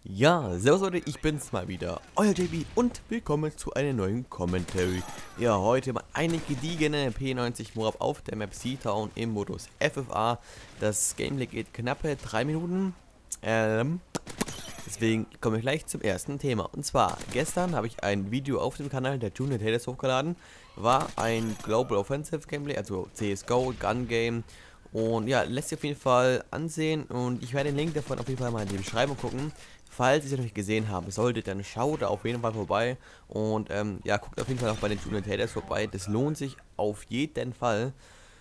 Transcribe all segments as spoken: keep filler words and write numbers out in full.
Ja, servus Leute, ich bin's mal wieder, euer J B und willkommen zu einem neuen Commentary. Ja, heute mal eine gediegene P neunzig Moab auf der Map Seatown im Modus F F A. Das Gameplay geht knappe drei Minuten. Ähm, deswegen komme ich gleich zum ersten Thema. Und zwar, gestern habe ich ein Video auf dem Kanal der Junior Taters hochgeladen. War ein Global Offensive Gameplay, also C S G O, Gun Game. Und ja, lässt sich auf jeden Fall ansehen und ich werde den Link davon auf jeden Fall mal in die Beschreibung gucken. Falls ihr es noch nicht gesehen haben solltet, dann schaut da auf jeden Fall vorbei und ähm, ja, guckt auf jeden Fall auch bei den Junior Taters vorbei. Das lohnt sich auf jeden Fall.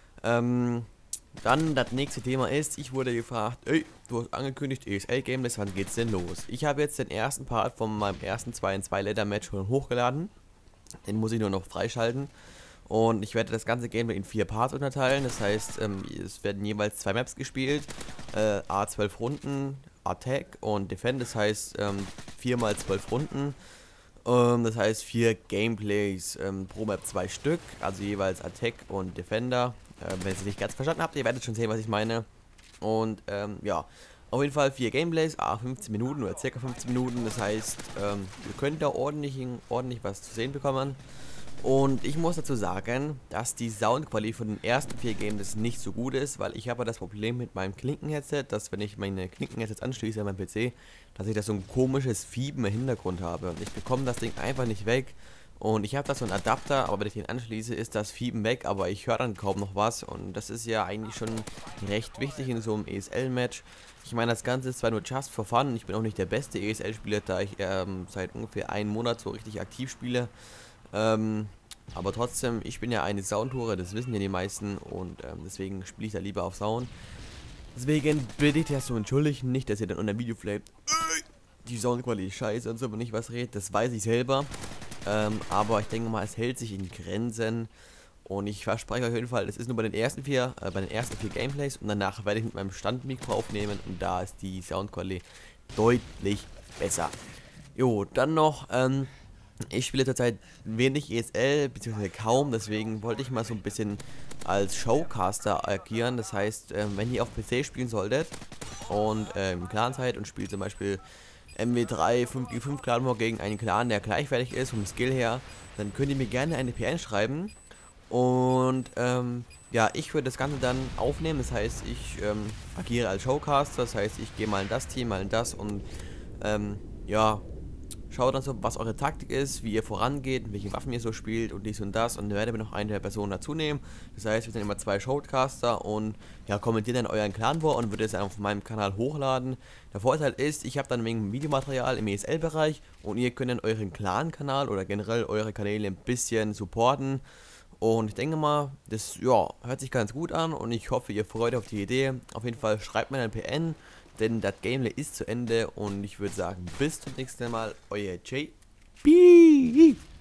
Ähm, dann das nächste Thema ist, ich wurde gefragt, ey, du hast angekündigt, E S L-Gameplays, wann geht's denn los? Ich habe jetzt den ersten Part von meinem ersten zwei in zwei Ladder Match schon hochgeladen. Den muss ich nur noch freischalten. Und ich werde das ganze Gameplay in vier Parts unterteilen. Das heißt, ähm, es werden jeweils zwei Maps gespielt. Äh, A zwölf Runden, Attack und Defend. Das heißt, ähm, vier mal zwölf Runden. Ähm, das heißt, vier Gameplays ähm, pro Map zwei Stück. Also jeweils Attack und Defender. Äh, wenn ihr es nicht ganz verstanden habt, ihr werdet schon sehen, was ich meine. Und ähm, ja, auf jeden Fall vier Gameplays, a fünfzehn Minuten oder circa fünfzehn Minuten. Das heißt, ähm, ihr könnt da ordentlich, ordentlich was zu sehen bekommen. Und ich muss dazu sagen, dass die Soundqualität von den ersten vier Games nicht so gut ist, weil ich habe das Problem mit meinem Klinkenheadset, dass wenn ich meine Klinkenheadsets anschließe an meinem P C, dass ich da so ein komisches Fieben im Hintergrund habe. Und ich bekomme das Ding einfach nicht weg. Und ich habe da so einen Adapter, aber wenn ich den anschließe, ist das Fieben weg, aber ich höre dann kaum noch was. Und das ist ja eigentlich schon recht wichtig in so einem E S L-Match. Ich meine, das Ganze ist zwar nur just for fun, ich bin auch nicht der beste E S L-Spieler, da ich ähm, seit ungefähr einem Monat so richtig aktiv spiele. Ähm, aber trotzdem, ich bin ja eine Soundhure, das wissen ja die meisten und ähm, deswegen spiele ich da lieber auf Sound. Deswegen bitte ich das zu entschuldigen, nicht, dass ihr dann unter dem Video vielleicht die Soundqualität scheiße und so, wenn ich was rede, das weiß ich selber. Ähm, aber ich denke mal, es hält sich in Grenzen und ich verspreche auf jeden Fall, das ist nur bei den ersten vier, äh, bei den ersten vier Gameplays und danach werde ich mit meinem Standmikro aufnehmen und da ist die Soundqualität deutlich besser. Jo, dann noch, ähm, ich spiele zurzeit wenig E S L, beziehungsweise kaum, deswegen wollte ich mal so ein bisschen als Showcaster agieren. Das heißt, ähm, wenn ihr auf P C spielen solltet und ähm, Clan seid und spielt zum Beispiel M W drei fünf gegen fünf Clan War gegen einen Clan, der gleichwertig ist vom Skill her, dann könnt ihr mir gerne eine P N schreiben. Und ähm, ja, ich würde das Ganze dann aufnehmen, das heißt, ich ähm, agiere als Showcaster, das heißt, ich gehe mal in das Team, mal in das und ähm, ja, schaut dann so, was eure Taktik ist, wie ihr vorangeht, welche Waffen ihr so spielt und dies und das. Und dann werdet ihr noch eine der Personen dazu nehmen. Das heißt, wir sind immer zwei Shoutcaster und ja, kommentiert dann euren Clan War und würde es dann auf meinem Kanal hochladen. Der Vorteil ist, ich habe dann wegen Videomaterial im E S L-Bereich und ihr könnt dann euren Clan-Kanal oder generell eure Kanäle ein bisschen supporten. Und ich denke mal, das ja, hört sich ganz gut an und ich hoffe, ihr freut euch auf die Idee. Auf jeden Fall schreibt mir ein P N. Denn das Gameplay ist zu Ende und ich würde sagen, bis zum nächsten Mal, euer J B.